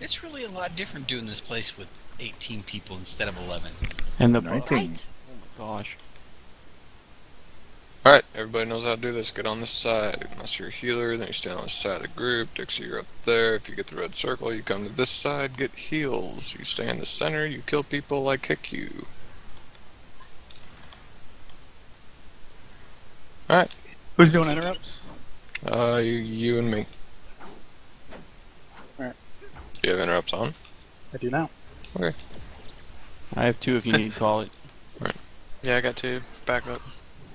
It's really a lot different doing this place with 18 people instead of 11. And the 19. Right. Oh my gosh. Alright, everybody knows how to do this. Get on this side. Unless you're a healer, then you stand on the side of the group. Dixie, you're up there. If you get the red circle, you come to this side, get heals. You stay in the center, you kill people, I kick you. Alright. Who's doing interrupts? You and me. Alright. Do you have interrupts on? I do now. Okay. I have two if you need to call it. Yeah, I got 2. Back up.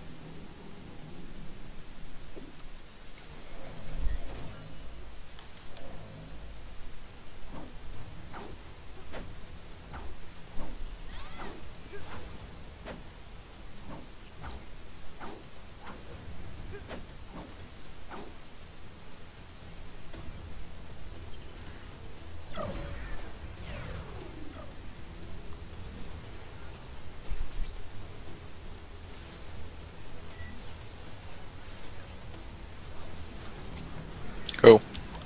Go.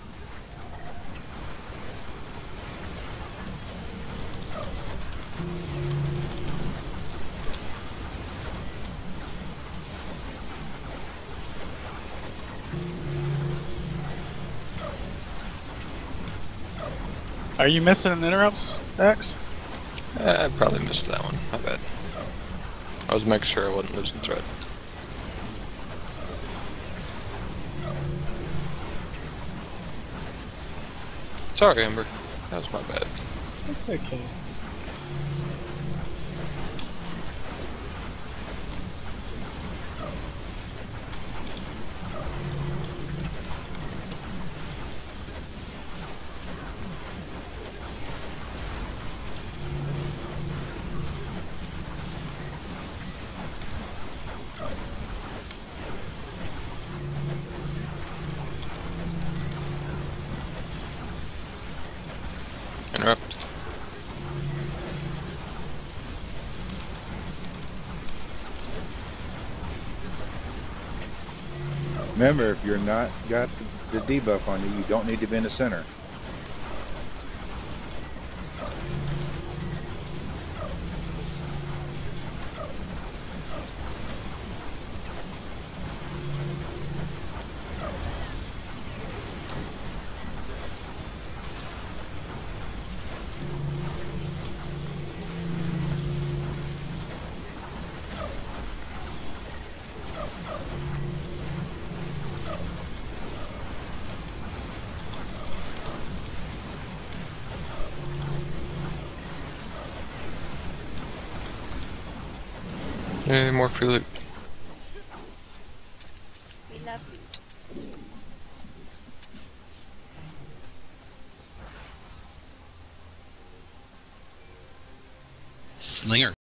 Are you missing interrupts, X? I probably missed that one. My bad. I was making sure I wasn't losing thread. Sorry, Amber. That was my bad. Okay. Interrupt. Remember, if you're not got the debuff on you, you don't need to be in the center. Yay, more free loot. We love it. Slinger.